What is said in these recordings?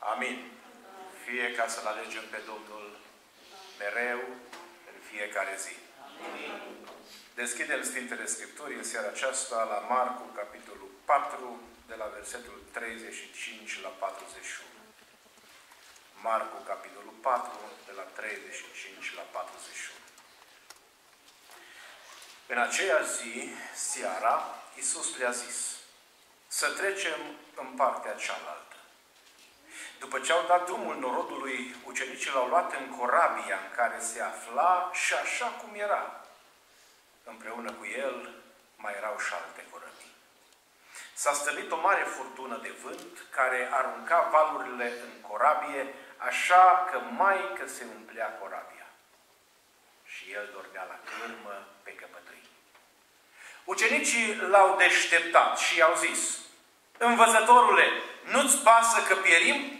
Amin. Fie ca să-L alegem pe Domnul mereu, în fiecare zi. Amin. Deschidem Sfintele Scripturi în seara aceasta la Marcu, capitolul 4, de la versetul 35 la 41. Marcu, capitolul 4, de la 35 la 41. În aceea zi, seara, Iisus le-a zis să trecem în partea cealaltă. După ce au dat drumul norodului, ucenicii l-au luat în corabia în care se afla și așa cum era. Împreună cu el mai erau și alte corăbii. S-a stăvilit o mare furtună de vânt care arunca valurile în corabie, așa că mai că se umplea corabia. Și el dormea la cârmă pe căpătâi. Ucenicii l-au deșteptat și i-au zis: Învățătorule, nu-ți pasă că pierim?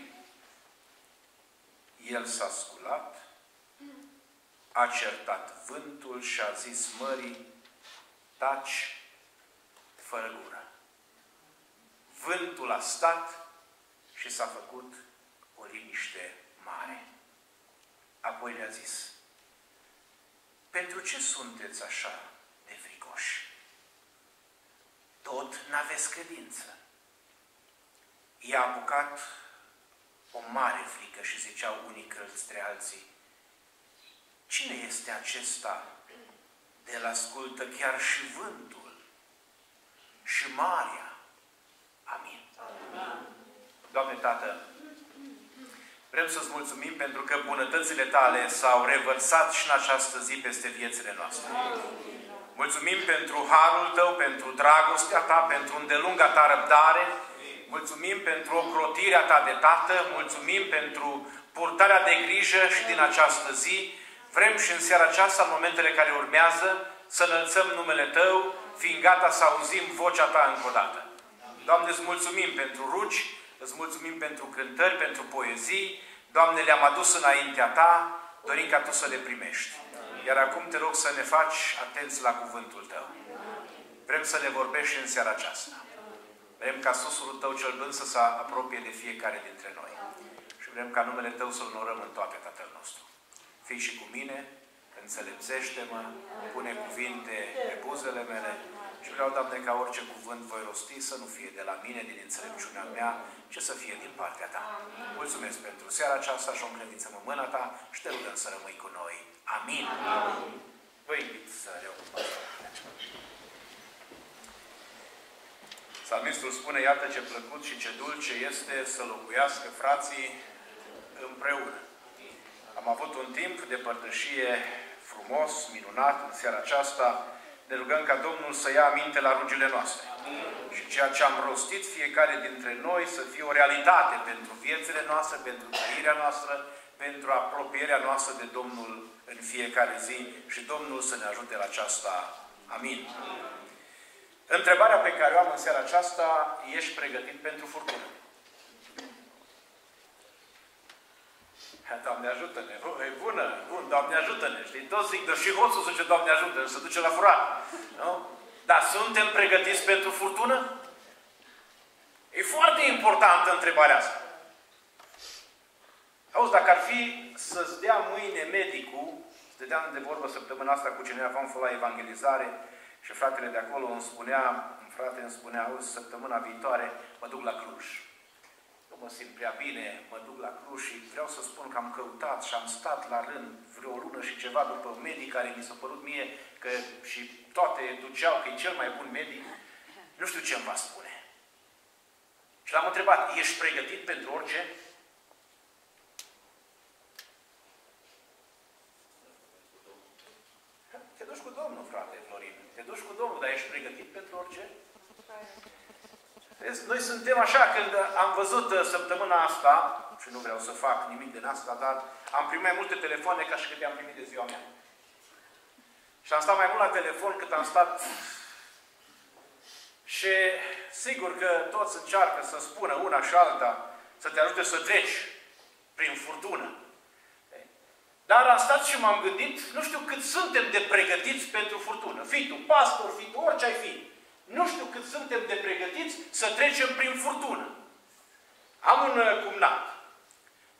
El s-a sculat, a certat vântul și a zis mării: taci, fără gură. Vântul a stat și s-a făcut o liniște mare. Apoi le-a zis: pentru ce sunteți așa de fricoși? Tot n-aveți credință. I-a apucat o mare frică și ziceau unii către alții: cine este acesta de la ascultă chiar și vântul și marea? Amin. Doamne Tată, vrem să-ți mulțumim pentru că bunătățile Tale s-au revărsat și în această zi peste viețile noastre. Mulțumim pentru harul Tău, pentru dragostea Ta, pentru îndelunga Ta răbdare. Mulțumim pentru ocrotirea Ta de Tată. Mulțumim pentru purtarea de grijă și din această zi. Vrem și în seara aceasta, în momentele care urmează, să înălțăm numele Tău, fiind gata să auzim vocea Ta încă o dată. Doamne, îți mulțumim pentru rugi, îți mulțumim pentru cântări, pentru poezii. Doamne, le-am adus înaintea Ta, dorim ca Tu să le primești. Iar acum te rog să ne faci atenți la cuvântul Tău. Vrem să ne vorbești în seara aceasta. Vrem ca susurul Tău cel bun să se apropie de fiecare dintre noi. Și vrem ca numele Tău să-L onorăm în toate, Tatăl nostru. Fii și cu mine, înțelepțește-mă, pune cuvinte pe buzele mele și vreau, Doamne, ca orice cuvânt voi rosti să nu fie de la mine, din înțelepciunea mea, ci să fie din partea Ta. Mulțumesc pentru seara aceasta și o încredință-mă mâna Ta și te rugăm să rămâi cu noi. Amin. Amin. Vă invit să reocupați. Psalmistul spune: iată ce plăcut și ce dulce este să locuiască frații împreună. Am avut un timp de părtășie frumos, minunat, în seara aceasta. Ne rugăm ca Domnul să ia aminte la rugile noastre. Și ceea ce am rostit fiecare dintre noi să fie o realitate pentru viețile noastre, pentru trăirea noastră, pentru apropierea noastră de Domnul în fiecare zi și Domnul să ne ajute la aceasta. Amin. Întrebarea pe care o am în seara aceasta: ești pregătit pentru furtună? Doamne ajută-ne! E bună! Bun, Doamne ajută-ne! Știi? Toți zic, dar și hoțul zice Doamne ajută-ne, se duce la furat. Nu? Dar suntem pregătiți pentru furtună? E foarte importantă întrebarea asta. Auzi, dacă ar fi să-ți dea mâine medicul, stăteam de vorbă săptămâna asta cu cineva, vom fi la evangelizare și fratele de acolo îmi spunea, auzi, săptămâna viitoare mă duc la Cluj. Eu mă simt prea bine, mă duc la Cluj și vreau să spun că am căutat și am stat la rând vreo o lună și ceva după un medic care mi s-a părut mie că și toate duceau că e cel mai bun medic. Nu știu ce îmi va spune. Și l-am întrebat: ești pregătit pentru orice? Te duci cu Domnul, frate Florin. Te duci cu Domnul, dar ești pregătit pentru orice? Vezi, noi suntem așa, când am văzut săptămâna asta, și nu vreau să fac nimic din asta, dar am primit mai multe telefoane ca și cât am primit de ziua mea. Și am stat mai mult la telefon cât am stat. Și sigur că toți încearcă să spună una și alta, să te ajute să treci prin furtună. Dar am stat și m-am gândit, nu știu cât suntem de pregătiți pentru furtună. Fii tu pastor, fii tu orice ai fi. Nu știu cât suntem de pregătiți să trecem prin furtună. Am un cumnat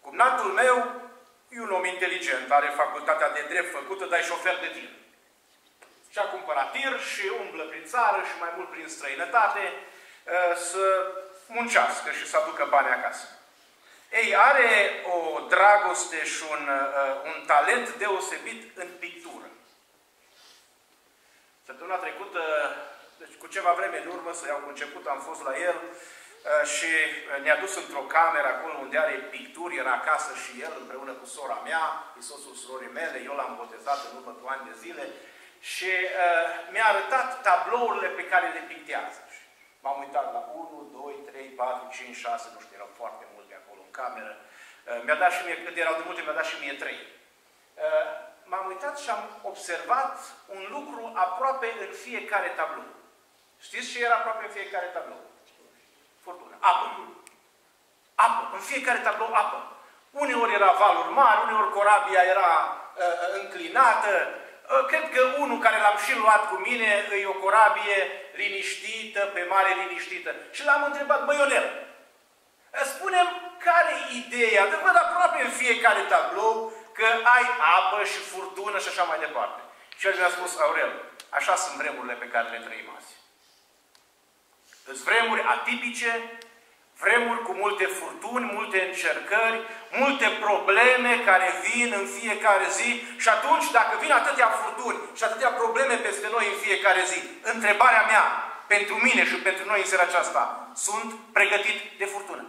Cumnatul meu e un om inteligent, are facultatea de drept făcută, dar e șofer de tir. Și-a cumpărat tir și umblă prin țară și mai mult prin străinătate să muncească și să aducă bani acasă. Ei, are o dragoste și un talent deosebit în pictură. Săptămâna trecută, deci cu ceva vreme în urmă, să iau cu început, am fost la el și ne-a dus într-o cameră acolo unde are picturi, era acasă și el împreună cu sora mea, e soțul surorii mele, eu l-am botezat în urmă cu ani de zile și mi-a arătat tablourile pe care le pictează. M-am uitat la 1, 2, 3, 4, 5, 6, nu știu, erau foarte multe acolo în cameră. Mi-a dat și mie, cât erau de multe, mi-a dat și mie 3. M-am uitat și am observat un lucru aproape în fiecare tablou. Știți ce era aproape în fiecare tablou? Furtună. Apă. Apă. În fiecare tablou apă. Uneori era valuri mari, uneori corabia era înclinată. Cred că unul care l-am și luat cu mine e o corabie liniștită, pe mare liniștită. Și l-am întrebat, băi Ionel, spune-mi care e ideea? Că văd aproape în fiecare tablou că ai apă și furtună și așa mai departe. Și el mi-a spus, Aurel, așa sunt vremurile pe care le trăim azi. Sunt vremuri atipice, vremuri cu multe furtuni, multe încercări, multe probleme care vin în fiecare zi și atunci, dacă vin atâtea furtuni și atâtea probleme peste noi în fiecare zi, întrebarea mea pentru mine și pentru noi în seara aceasta, sunt pregătit de furtună?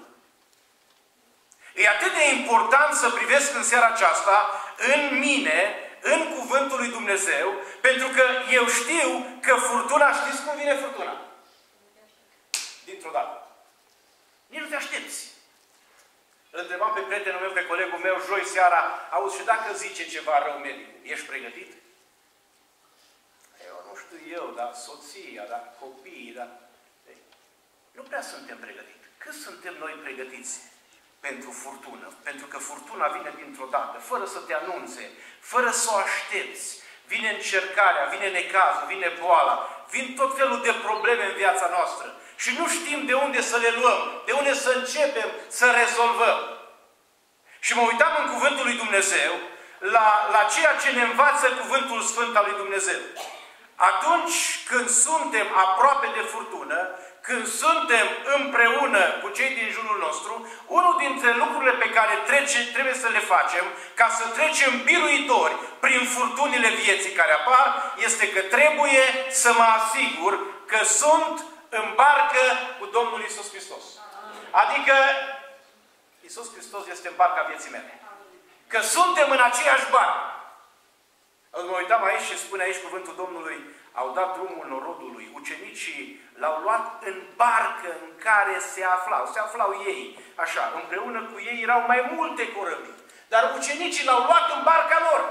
E atât de important să privesc în seara aceasta în mine, în Cuvântul lui Dumnezeu, pentru că eu știu că furtuna, știți cum vine furtuna? Dintr-o dată. Nici nu te aștepți. Îl întrebam pe prietenul meu, pe colegul meu, joi seara, auzi, și dacă zice ceva rău medicul, ești pregătit? Eu nu știu eu, dar soția, dar copiii, dar... Nu prea suntem pregătiți. Cât suntem noi pregătiți pentru furtună? Pentru că furtuna vine dintr-o dată, fără să te anunțe, fără să o aștepți. Vine încercarea, vine necazul, vine boala, vin tot felul de probleme în viața noastră. Și nu știm de unde să le luăm, de unde să începem să rezolvăm. Și mă uitam în Cuvântul lui Dumnezeu la ceea ce ne învață Cuvântul Sfânt al lui Dumnezeu. Atunci când suntem aproape de furtună, când suntem împreună cu cei din jurul nostru, unul dintre lucrurile pe care trebuie să le facem ca să trecem biruitori prin furtunile vieții care apar, este că trebuie să mă asigur că sunt în barcă cu Domnul Iisus Hristos. Adică Iisus Hristos este în barca vieții mele. Că suntem în aceeași barcă. Mă uitam aici și spune aici cuvântul Domnului, au dat drumul norodului. Ucenicii l-au luat în barcă în care se aflau. Se aflau ei. Așa, împreună cu ei erau mai multe corăbii. Dar ucenicii l-au luat în barca lor.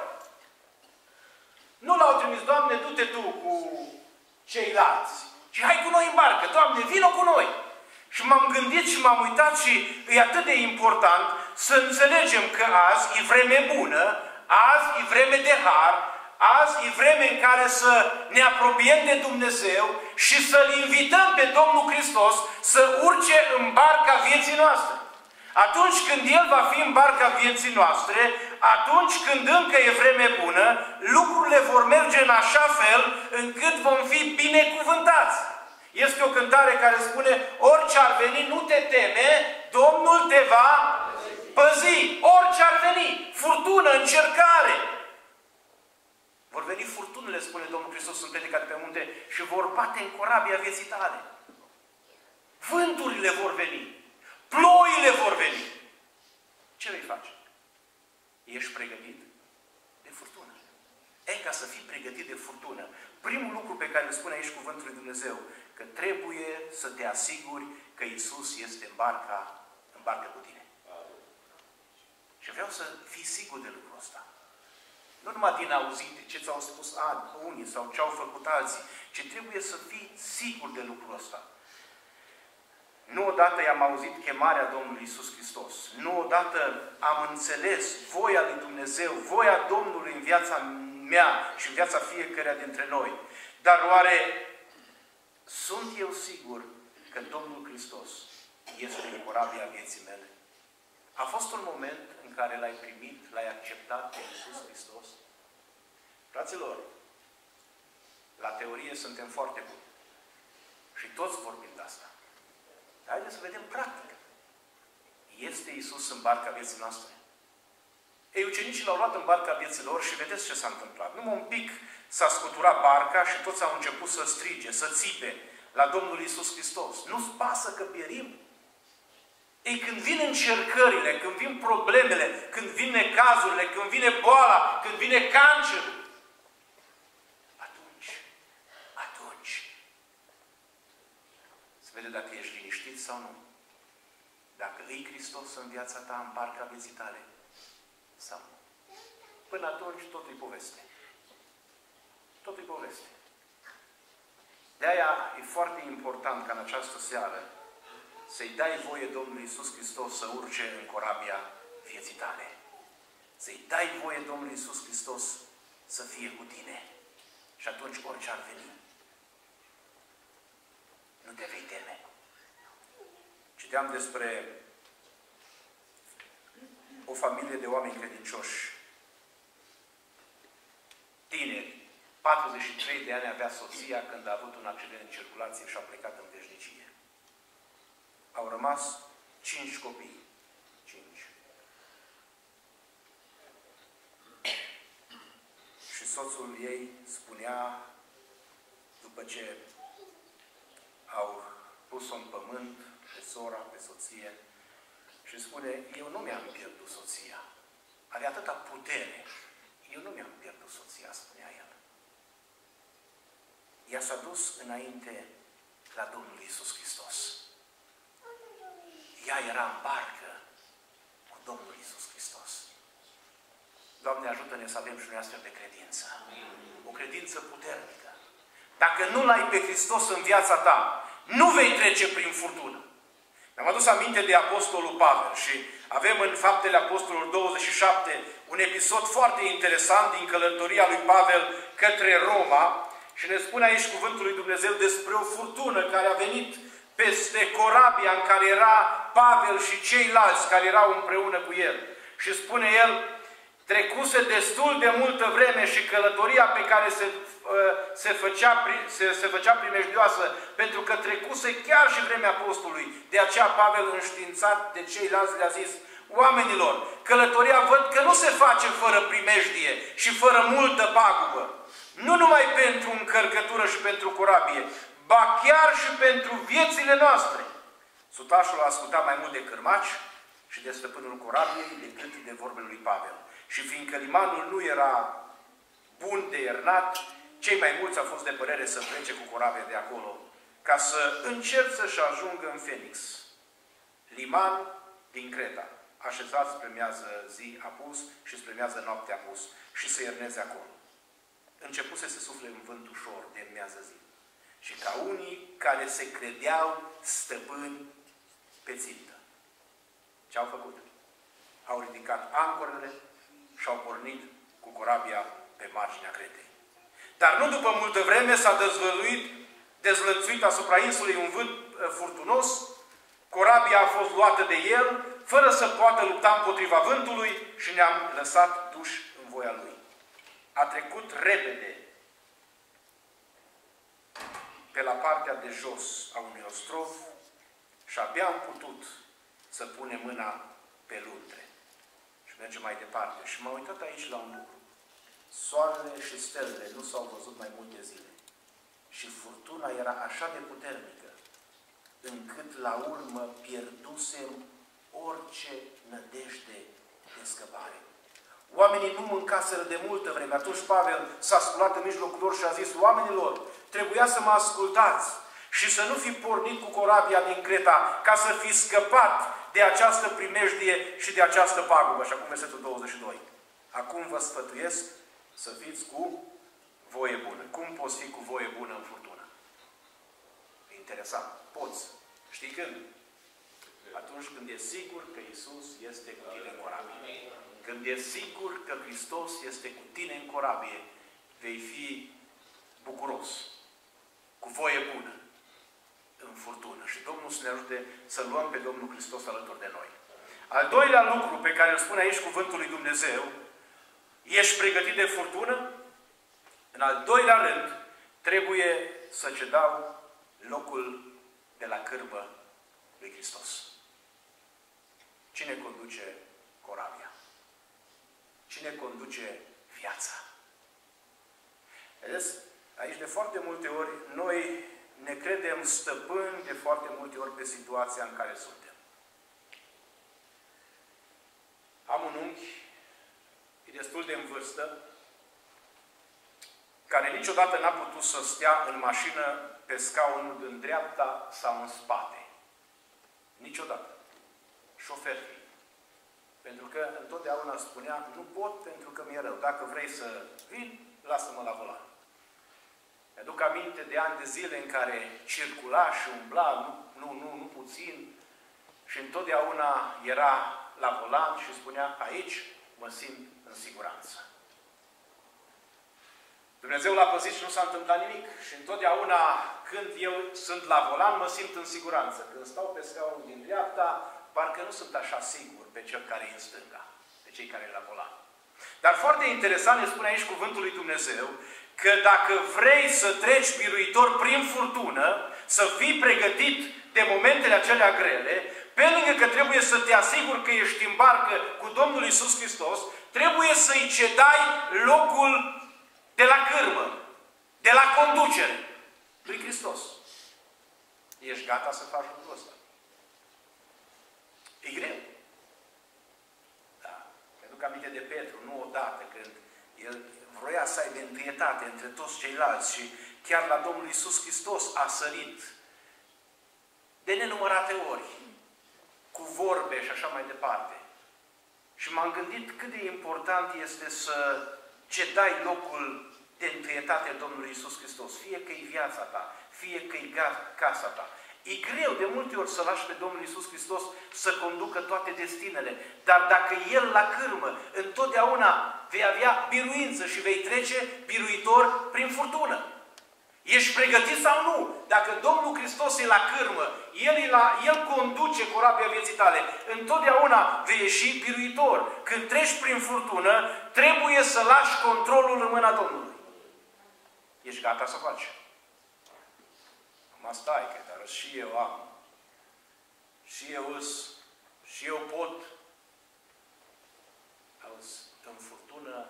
Nu l-au trimis, Doamne, du-te tu cu ceilalți. Și hai cu noi în barcă. Doamne, vină cu noi. Și m-am gândit și m-am uitat și e atât de important să înțelegem că azi e vreme bună, azi e vreme de har, azi e vreme în care să ne apropiem de Dumnezeu și să-L invităm pe Domnul Hristos să urce în barca vieții noastre. Atunci când El va fi în barca vieții noastre, atunci când încă e vreme bună, lucrurile vor merge în așa fel încât vom fi binecuvântați. Este o cântare care spune, orice ar veni, nu te teme, Domnul te va păzi. Orice ar veni, furtună, încercare. Vor veni furtunile, spune Domnul Hristos în predica de pe munte, și vor bate în corabia vieții tale. Vânturile vor veni. Ploile vor veni. Ce vei face? Ești pregătit de furtună. Ei, ca să fii pregătit de furtună, primul lucru pe care îl spune aici cuvântul lui Dumnezeu, că trebuie să te asiguri că Iisus este în barcă cu tine. Și vreau să fii sigur de lucrul ăsta. Nu numai din auzite, ce ți-au spus unii sau ce au făcut alții, ci trebuie să fii sigur de lucrul ăsta. Nu odată i-am auzit chemarea Domnului Iisus Hristos. Nu odată am înțeles voia lui Dumnezeu, voia Domnului în viața mea și în viața fiecăruia dintre noi. Dar oare sunt eu sigur că Domnul Hristos este în corabia vieții mele? A fost un moment în care l-ai primit, l-ai acceptat pe Iisus Hristos? Fraților, la teorie suntem foarte buni. Și toți vorbim de asta. Dar haideți să vedem practic. Este Iisus în barca vieții noastre? Ei, ucenicii l-au luat în barca vieții lor și vedeți ce s-a întâmplat. Numai un pic s-a scuturat barca și toți au început să strige, să țipe la Domnul Iisus Hristos. Nu-ți pasă că pierim? Ei, când vin încercările, când vin problemele, când vin necazurile, când vine boala, când vine cancerul, atunci, se vede dacă ești liniștit sau nu. Dacă îi Hristos în viața ta, în barca vieții tale, sau nu. Până atunci, totul e poveste. Totul e poveste. De-aia e foarte important ca în această seară să-i dai voie Domnului Iisus Hristos să urce în corabia vieții tale. Să-i dai voie Domnului Iisus Hristos să fie cu tine. Și atunci orice ar veni, nu te vei teme. Citeam despre o familie de oameni credincioși, tineri. 43 de ani avea soția când a avut un accident în circulație și a plecat în veșnicie. Au rămas 5 copii. 5. Și soțul ei spunea, după ce au pus-o în pământ, pe sora, pe soție, și spune, eu nu mi-am pierdut soția. Are atâta putere. Eu nu mi-am pierdut soția, spunea el. Ea s-a dus înainte la Domnul Iisus Hristos. Ea era în barcă cu Domnul Iisus Hristos. Doamne, ajută-ne să avem și noi astfel de credință. O credință puternică. Dacă nu l-ai pe Hristos în viața ta, nu vei trece prin furtună. Mi-am adus aminte de Apostolul Pavel și avem în Faptele Apostolilor 27 un episod foarte interesant din călătoria lui Pavel către Roma și ne spune aici cuvântul lui Dumnezeu despre o furtună care a venit peste corabia în care era Pavel și ceilalți care erau împreună cu el. Și spune el, trecuse destul de multă vreme și călătoria pe care se făcea primejdioasă, pentru că trecuse chiar și vremea apostolului. De aceea Pavel, înștiințat de ceilalți, le-a zis, oamenilor, călătoria văd că nu se face fără primejdie și fără multă pagubă. Nu numai pentru încărcătură și pentru corabie, ba chiar și pentru viețile noastre. Sutașul a ascultat mai mult de cârmaci și de stăpânul corabiei decât de vorbele lui Pavel. Și fiindcă limanul nu era bun de iernat, cei mai mulți au fost de părere să plece cu corabia de acolo, ca să încerce să ajungă în Fenix, liman din Creta, așezat spre miază zi apus și spre miază noapte apus, și să ierneze acolo. Începuse să sufle un vânt ușor de miază zi. Și ca unii care se credeau stăpâni pe țintă. Ce au făcut? Au ridicat ancorele și au pornit cu corabia pe marginea Cretei. Dar nu după multă vreme s-a dezlănțuit asupra insulei un vânt furtunos, corabia a fost luată de el, fără să poată lupta împotriva vântului și ne-am lăsat duși în voia lui. A trecut repede pe la partea de jos a unui ostrov și abia am putut să punem mâna pe luntre. Și mergem mai departe. Și m-am uitat aici la un lucru. Soarele și stelele nu s-au văzut mai multe zile. Și furtuna era așa de puternică, încât la urmă pierdusem orice nădejde de scăpare. Oamenii nu mâncaseră de multă vreme. Atunci Pavel s-a sculat în mijlocul lor și a zis, oamenilor, trebuia să mă ascultați și să nu fi pornit cu corabia din Creta, ca să fi scăpat de această primejdie și de această pagubă. Și acum versetul 22. Acum vă sfătuiesc să fiți cu voie bună. Cum poți fi cu voie bună în furtună? E interesant. Poți. Știi când? Atunci când e sigur că Iisus este cu tine în corabie. Când e sigur că Hristos este cu tine în corabie, vei fi bucuros, cu voie bună, în furtună. Și Domnul să ne ajute să luăm pe Domnul Hristos alături de noi. Al doilea lucru pe care îl spune aici cuvântul lui Dumnezeu, ești pregătit de furtună? În al doilea rând, trebuie să cedau locul de la cârbă lui Hristos. Cine conduce corabia? Cine conduce viața? Vedeți? Aici de foarte multe ori noi ne credem stăpâni de foarte multe ori pe situația în care suntem. Am un unchi, e destul de în vârstă, care niciodată n-a putut să stea în mașină pe scaunul în dreapta sau în spate. Niciodată. Șofer. Pentru că întotdeauna spunea, nu pot pentru că mi-e rău. Dacă vrei să vin, lasă-mă la volan. Mi-aduc aminte de ani de zile în care circula și umbla, nu puțin, și întotdeauna era la volan și spunea, aici mă simt în siguranță. Dumnezeu l-a păzit și nu s-a întâmplat nimic. Și întotdeauna când eu sunt la volan, mă simt în siguranță. Când stau pe scaunul din dreapta, parcă nu sunt așa sigur pe cel care e în stânga, pe cei care e la volan. Dar foarte interesant ne spune aici cuvântul lui Dumnezeu că dacă vrei să treci biruitor prin furtună, să fii pregătit de momentele acelea grele, pe lângă că trebuie să te asiguri că ești în barcă cu Domnul Iisus Hristos, trebuie să-i cedai locul de la cârmă, de la conducere lui Hristos. Ești gata să faci lucrul ăsta? E greu. Da. Mi-aduc aminte de Petru, nu odată, când el vroia să aibă întâietate între toți ceilalți și chiar la Domnul Iisus Hristos a sărit de nenumărate ori, cu vorbe și așa mai departe. Și m-am gândit cât de important este să cedai locul de întâietate Domnului Iisus Hristos. Fie că e viața ta, fie că e casa ta. E greu de multe ori să lași pe Domnul Iisus Hristos să conducă toate destinele. Dar dacă El la cârmă, întotdeauna vei avea biruință și vei trece biruitor prin furtună. Ești pregătit sau nu? Dacă Domnul Hristos e la cârmă, El conduce corabia vieții tale, întotdeauna vei ieși biruitor. Când treci prin furtună, trebuie să lași controlul în mâna Domnului. Ești gata să faci? Acum stai, că dar și eu am. Și eu îs. Și eu pot. Auzi, în furtună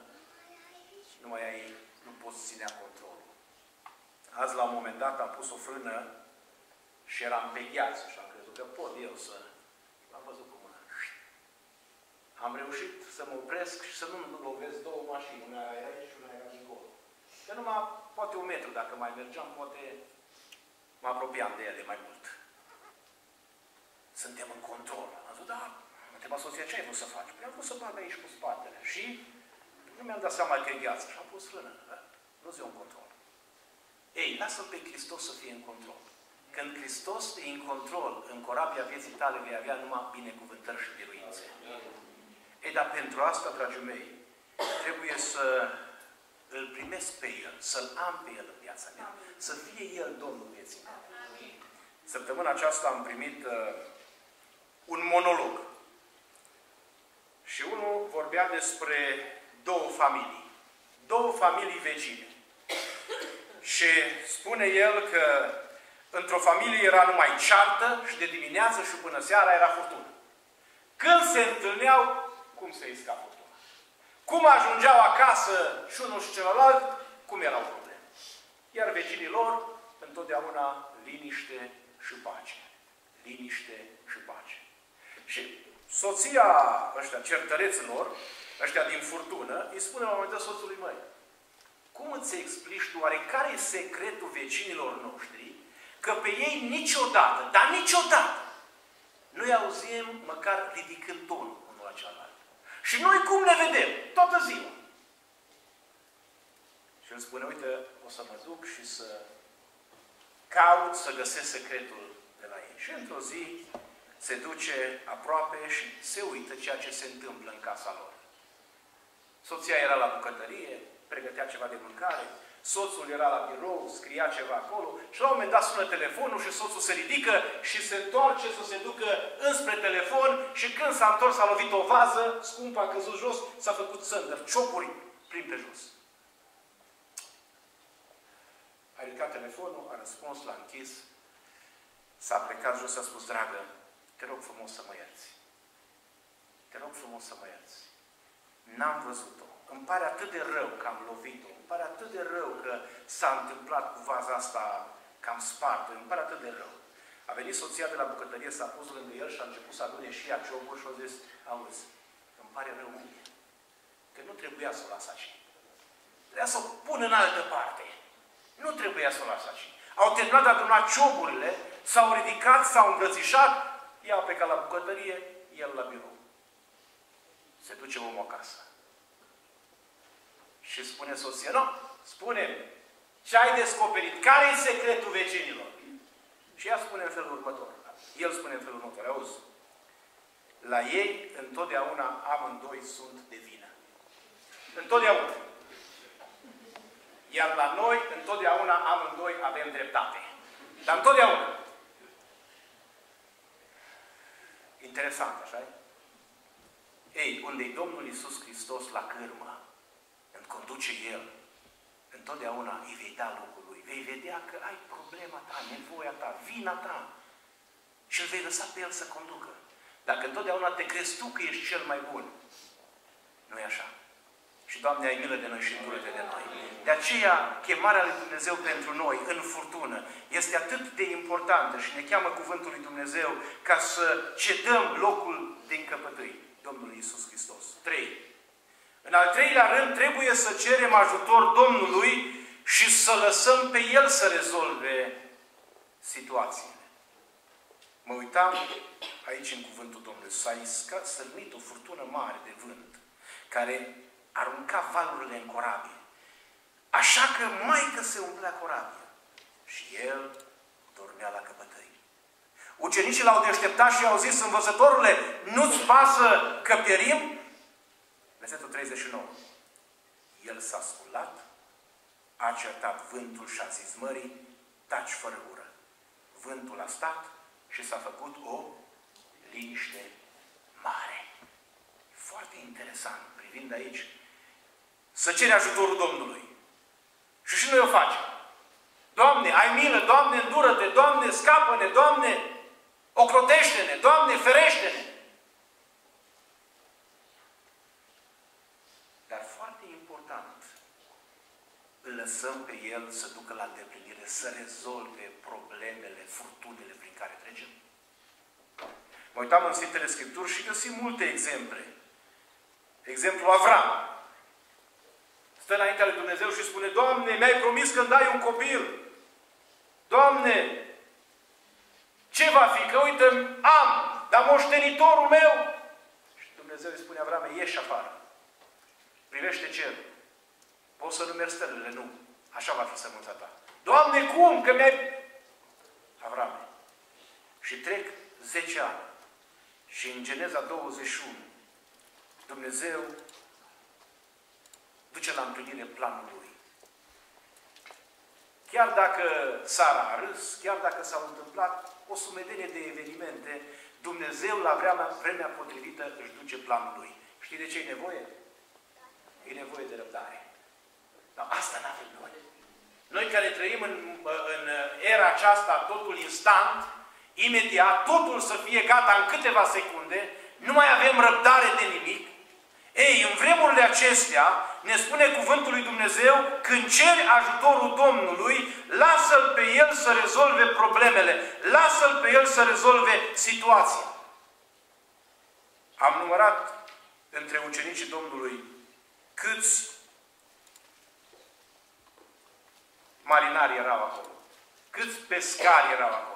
nu poți ținea controlul. Azi, la un moment dat, am pus o frână și eram pe gheață și am crezut că pot eu să... L-am văzut cu mâna. Am reușit să mă opresc și să nu lovesc două mașini. Una era aici și una era dincolo. Că numai, poate un metru, dacă mai mergeam, poate mă apropiam de ele mai mult. Suntem în control. Am zis, da, mă întreba soția, ce ai vrut să faci? Păi am vrut să bag aici cu spatele. Și nu mi-am dat seama că e gheață. Și am pus frână. Nu-ți iau în control. Ei, lasă-L pe Hristos să fie în control. Când Hristos e în control, în corabia vieții tale vei avea numai binecuvântări și biruințe. Ei, dar pentru asta, dragii mei, trebuie să îl primesc pe El, să-L am pe El în viața mea. Să fie El Domnul vieții mele. Săptămâna aceasta am primit un monolog. Și unul vorbea despre două familii. Două familii vecine. Și spune el că într-o familie era numai ceartă și de dimineață și până seara era furtună. Când se întâlneau, cum se isca furtuna? Cum ajungeau acasă și unul și celălalt, cum erau probleme. Iar vecinii lor, întotdeauna liniște și pace. Liniște și pace. Și soția ăștia, certăreților, ăștia din furtună, îi spune la un moment dat soțului, măi, cum îți explici tu, oare care e secretul vecinilor noștri, că pe ei niciodată, dar niciodată, nu-i auzim măcar ridicând tonul unul la cealaltă. Și noi cum ne vedem? Toată ziua. Și îmi spune, uite, o să mă duc și să caut, să găsesc secretul de la ei. Și într-o zi se duce aproape și se uită ceea ce se întâmplă în casa lor. Soția era la bucătărie, pregătea ceva de mâncare, soțul era la birou, scria ceva acolo și la un moment dat sună telefonul și soțul se ridică și se întoarce să se ducă înspre telefon și când când s-a întors, a lovit o vază scumpă, a căzut jos, s-a făcut țândăr, ciocuri plin pe jos. A ridicat telefonul, a răspuns, l-a închis, s-a plecat jos, a spus, dragă, te rog frumos să mă ierți. Te rog frumos să mă ierți. N-am văzut-o. Îmi pare atât de rău că am lovit-o. Îmi pare atât de rău că s-a întâmplat cu vaza asta, că am spart-o. Îmi pare atât de rău. A venit soția de la bucătărie, s-a pus lângă el și a început să adune și ea ciocuri și a zis, auzi, îmi pare rău mie. Că nu trebuia să o las aici. Trebuia să o pun în altă parte. Nu trebuia să o las aici. Au terminat de adunat cioburile, s-au ridicat, s-au îmbrățișat, ea a plecat la bucătărie, el la birou. Se duce omul acasă. Și spune soția, nu, spune-mi, ce ai descoperit? Care e secretul vecinilor? Și ea spune în felul următor. El spune în felul următor, auzi, la ei întotdeauna amândoi sunt de vină. Întotdeauna. Iar la noi întotdeauna amândoi avem dreptate. Dar întotdeauna. Interesant, așa-i? Ei, unde-i Domnul Iisus Hristos la cârmă, îmi conduce El, întotdeauna îi vei da locul Lui. Vei vedea că ai problema ta, nevoia ta, vina ta și îl vei lăsa pe El să conducă. Dacă întotdeauna te crezi tu că ești cel mai bun, nu e așa. Și, Doamne, ai milă de noi și îndură-te de noi. De aceea, chemarea lui Dumnezeu pentru noi, în furtună, este atât de importantă și ne cheamă Cuvântul lui Dumnezeu ca să cedăm locul de încăpătâi Domnului Iisus Hristos. 3. În al treilea rând, trebuie să cerem ajutor Domnului și să lăsăm pe El să rezolve situațiile. Mă uitam aici în Cuvântul Domnului. S-a sălmit o furtună mare de vânt, care arunca valurile în corabie. Așa că maică se umplea corabia. Și el dormea la căpătăi. Ucenicii l-au deșteptat și i-au zis, învățătorule, nu-ți pasă că pierim? Versetul 39. El s-a sculat, a certat vântul și a zis mării, taci fără ură. Vântul a stat și s-a făcut o liniște mare. Foarte interesant, privind aici, să cere ajutorul Domnului. Și noi o facem. Doamne, ai milă, Doamne, îndură-te, Doamne, scapă-ne, Doamne, ocrotește-ne, Doamne, ferește-ne. Dar foarte important, îl lăsăm pe El să ducă la îndeplinire, să rezolve problemele, furtunile prin care trecem. Mă uitam în Sfintele Scripturi și găsim multe exemple. Exemplu Avram. Stă înaintea lui Dumnezeu și spune, Doamne, mi-ai promis că îmi dai un copil. Doamne, ce va fi? Că uite, am, dar moștenitorul meu. Și Dumnezeu îi spune Avrame, ieși afară. Privește cerul. Poți să numeri stelele? Nu. Așa va fi sămânța ta. Doamne, cum? Că mi-ai... Avrame. Și trec 10 ani. Și în Geneza 21, Dumnezeu duce la împlinire planul Lui. Chiar dacă Sara a râs, chiar dacă s-au întâmplat o sumedenie de evenimente, Dumnezeu la vremea potrivită își duce planul Lui. Știi de ce e nevoie? E nevoie de răbdare. Dar asta nu avem noi. Noi care trăim în era aceasta, totul instant, imediat, totul să fie gata în câteva secunde, nu mai avem răbdare de nimic. Ei, în vremurile acestea, ne spune Cuvântul lui Dumnezeu, când ceri ajutorul Domnului, lasă-L pe El să rezolve problemele, lasă-L pe El să rezolve situația. Am numărat între ucenicii Domnului câți marinari erau acolo, câți pescari erau acolo.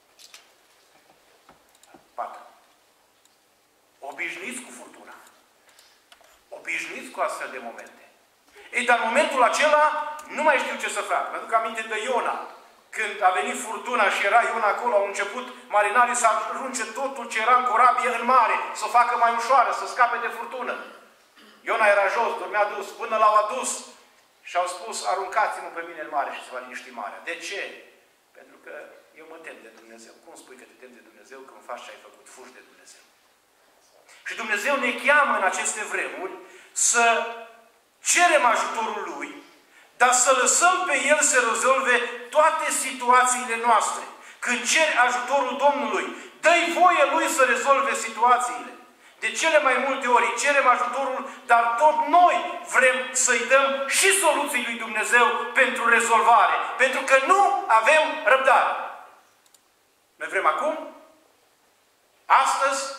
4. Obișnuiți cu furtuna. Obișnuiți cu astfel de momente. Ei, dar în momentul acela nu mai știu ce să fac. Mă duc aminte de Iona. Când a venit furtuna și era Iona acolo, au început marinarii să arunce totul ce era în corabie în mare, să o facă mai ușoară, să scape de furtună. Iona era jos, dormea dus, până l-au adus și au spus, aruncați-mă pe mine în mare și se va liniști marea. De ce? Pentru că eu mă tem de Dumnezeu. Cum spui că te temi de Dumnezeu când faci ce ai făcut? Fugi de Dumnezeu. Și Dumnezeu ne cheamă în aceste vremuri să cerem ajutorul Lui, dar să lăsăm pe El să rezolve toate situațiile noastre. Când ceri ajutorul Domnului, dă-i voie Lui să rezolve situațiile. De cele mai multe ori îi cerem ajutorul, dar tot noi vrem să-i dăm și soluții lui Dumnezeu pentru rezolvare. Pentru că nu avem răbdare. Noi vrem acum, astăzi,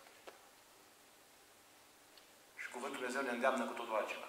și Cuvântul Dumnezeu ne îndeamnă cu totul altceva.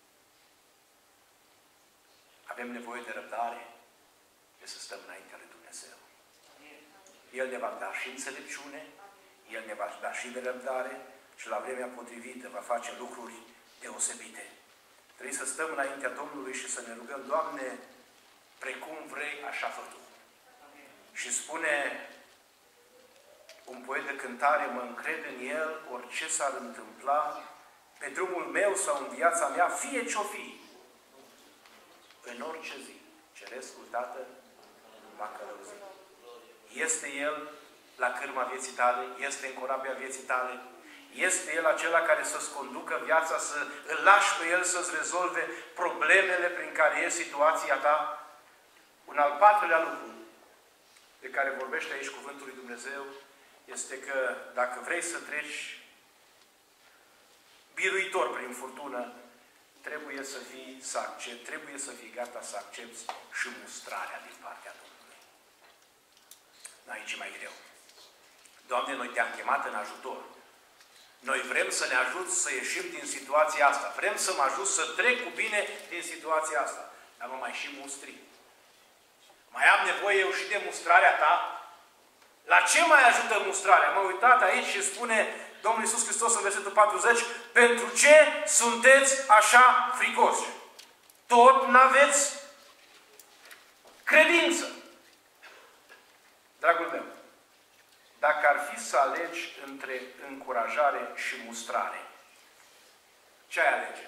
Avem nevoie de răbdare, de să stăm înaintea lui Dumnezeu. El ne va da și înțelepciune, El ne va da și de răbdare și la vremea potrivită va face lucruri deosebite. Trebuie să stăm înaintea Domnului și să ne rugăm, Doamne, precum vrei, așa fă Tu. Și spune un poet de cântare, mă încred în El, orice s-ar întâmpla, pe drumul meu sau în viața mea, fie ce-o fi, în orice zi, Cerescul Tatăl va călăuzi. Este El la cârma vieții tale, este în corabia vieții tale, este El acela care să-ți conducă viața, să îl lași pe El să-ți rezolve problemele prin care e situația ta. Un al patrulea lucru de care vorbește aici Cuvântul lui Dumnezeu este că dacă vrei să treci biruitor prin furtună, trebuie să fii gata să accepti și mustrarea din partea Domnului. Aici e mai greu. Doamne, noi Te-am chemat în ajutor. Noi vrem să ne ajuți să ieșim din situația asta. Vrem să mă ajut să trec cu bine din situația asta. Dar mă mai și mustri. Mai am nevoie eu și de mustrarea Ta? La ce mai ajută mustrarea? M-am uitat aici și spune Domnul Iisus Hristos în versetul 40, pentru ce sunteți așa fricoși? Tot n-aveți credință. Dragul meu, dacă ar fi să alegi între încurajare și mustrare, ce ai alege?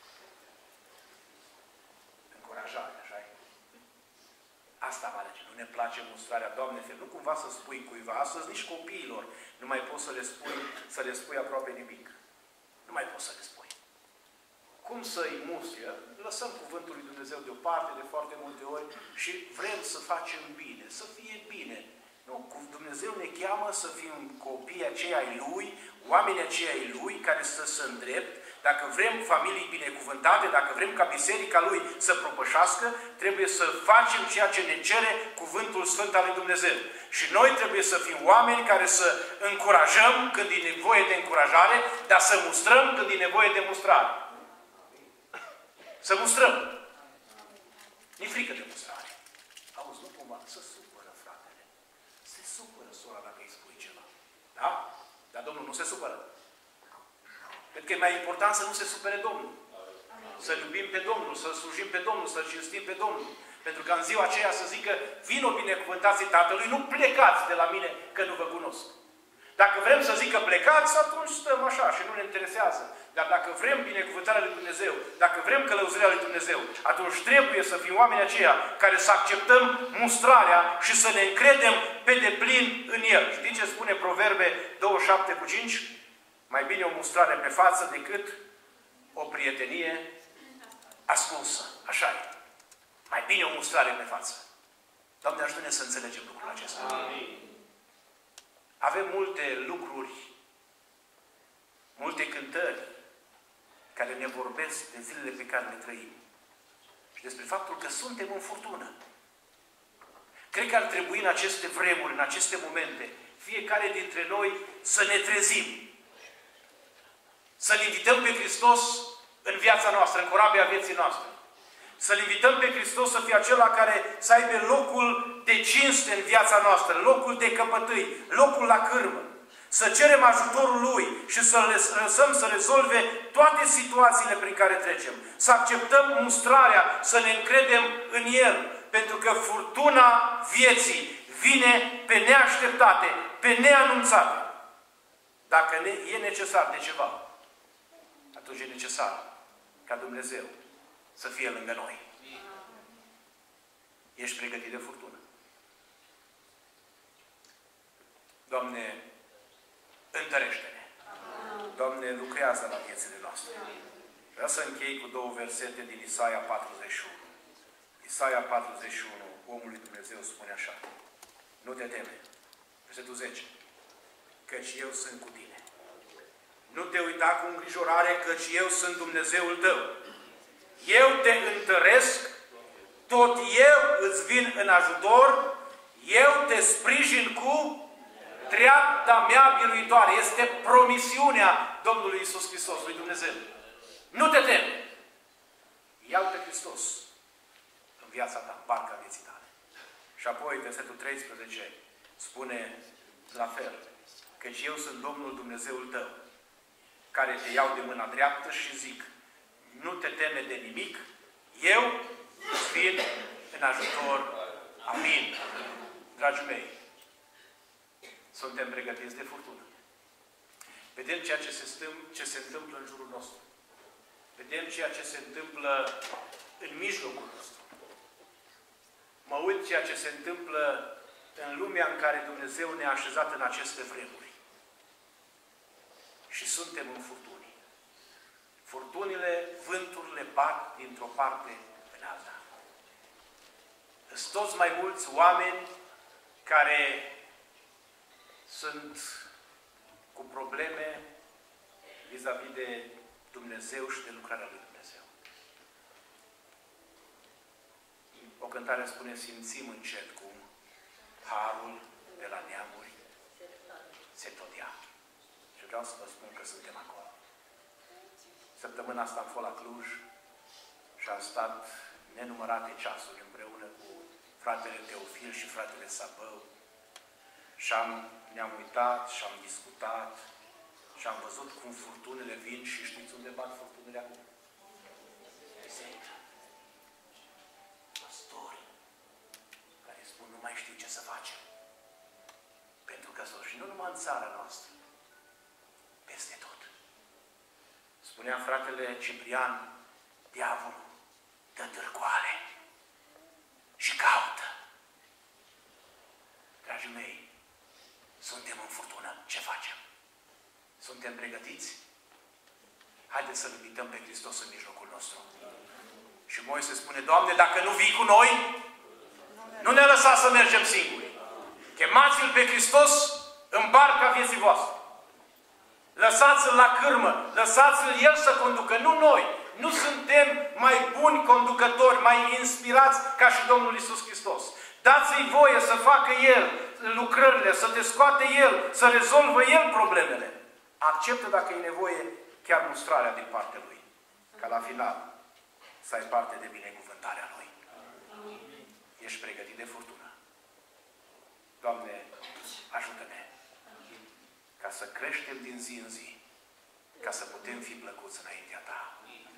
Încurajare, așa-i? Asta va alege. Nu ne place mustrarea, Doamne, nu cumva să spui cuiva. Astăzi nici copiilor nu mai poți să le spui aproape nimic. Nu mai poți să le spui. Cum să-i mustri? Lăsăm Cuvântul lui Dumnezeu deoparte de foarte multe ori și vrem să facem bine, să fie bine. Nu, Dumnezeu ne cheamă să fim copii aceia ai Lui, oameni aceia ai Lui, care să îndrept. Dacă vrem familii binecuvântate, dacă vrem ca Biserica Lui să propășească, trebuie să facem ceea ce ne cere Cuvântul Sfânt al lui Dumnezeu. Și noi trebuie să fim oameni care să încurajăm când e nevoie de încurajare, dar să mustrăm când e nevoie de mustrare. Să mustrăm. Nu-i frică de mustrare. Auzi, nu cumva, să supără fratele. Se supără sora dacă îi spui ceva. Da? Dar Domnul nu se supără. Cred că e mai important să nu se supere Domnul. Să iubim pe Domnul, să slujim pe Domnul, să cinstim pe Domnul. Pentru că în ziua aceea să zică, vino binecuvântații Tatălui, nu plecați de la mine că nu vă cunosc. Dacă vrem să zică plecați, atunci stăm așa și nu ne interesează. Dar dacă vrem binecuvântarea lui Dumnezeu, dacă vrem călăuzirea lui Dumnezeu, atunci trebuie să fim oameni aceia care să acceptăm mustrarea și să ne încredem pe deplin în El. Știți ce spune Proverbe 27:5? Mai bine o mustrare pe față decât o prietenie ascunsă. Așa e. Mai bine o mustrare pe față. Doamne, ajută-ne să înțelegem lucrul acesta. Amin. Avem multe lucruri, multe cântări care ne vorbesc de zilele pe care le trăim. Și despre faptul că suntem în furtună. Cred că ar trebui în aceste vremuri, în aceste momente, fiecare dintre noi să ne trezim. Să-L invităm pe Hristos în viața noastră, în corabia vieții noastre. Să-L invităm pe Hristos să fie acela care să aibă locul de cinste în viața noastră, locul de căpătâi, locul la cârmă. Să cerem ajutorul Lui și să lăsăm să rezolve toate situațiile prin care trecem. Să acceptăm mustrarea, să ne încredem în El. Pentru că furtuna vieții vine pe neașteptate, pe neanunțate. Dacă e necesar de ceva, atunci e necesar ca Dumnezeu să fie lângă noi. Ești pregătit de furtună? Doamne, întărește-ne! lucrează la viețile noastre. Vreau să închei cu două versete din Isaia 41. Isaia 41, omul lui Dumnezeu spune așa: nu te teme. Versetul 10. Căci eu sunt cu tine. Nu te uita cu îngrijorare, căci eu sunt Dumnezeul tău. Eu te întăresc, tot eu îți vin în ajutor, eu te sprijin cu dreapta mea biruitoare. Este promisiunea Domnului Iisus Hristos, lui Dumnezeu. Nu te teme. Iau-te Hristos în viața ta, în barca vieții tale. Și apoi, versetul 13 spune la fel: căci eu sunt Domnul Dumnezeul tău, care te iau de mâna dreaptă și zic: nu te teme de nimic, eu îți vin în ajutor. Amin. Dragii mei, suntem pregătiți de furtună. Vedem ceea ce se întâmplă în jurul nostru. Vedem ceea ce se întâmplă în mijlocul nostru. Mă uit ceea ce se întâmplă în lumea în care Dumnezeu ne-a așezat în aceste vremuri. Și suntem în furtuni. Furtunile, vânturile bat dintr-o parte în alta. Sunt toți mai mulți oameni care sunt cu probleme vis-a-vis de Dumnezeu și de lucrarea lui Dumnezeu. O cântare spune: simțim încet cum harul de la neamuri se tot ia. Și vreau să vă spun că suntem acolo. Săptămâna asta am fost la Cluj și am stat nenumărate ceasuri împreună cu fratele Teofil și fratele Sabău și ne-am uitat și am discutat și am văzut cum furtunile vin și știți unde bat furtunile acum? Biserică. Păstori care spun: nu mai știu ce să facem. Pentru că sunt și nu numai în țara noastră, peste tot. Spunea fratele Ciprian: diavolul dă târcoale și caută. Dragii mei, suntem în furtună. Ce facem? Suntem pregătiți? Haideți să-L invităm pe Hristos în mijlocul nostru. Și Moise spune: Doamne, dacă nu vii cu noi, nu ne lăsa să mergem singuri. Chemați-L pe Hristos în barca vieții voastre. Lăsați-L la cârmă, lăsați-L El să conducă, nu noi. Nu suntem mai buni conducători, mai inspirați ca și Domnul Iisus Hristos. Dați-i voie să facă El lucrările, să te scoate El, să rezolvă El problemele. Acceptă, dacă e nevoie, chiar mustrarea din partea Lui. Ca la final să ai parte de binecuvântarea Lui. Ești pregătit de furtună. Doamne, ajută-ne ca să creștem din zi în zi, ca să putem fi plăcuți înaintea Ta.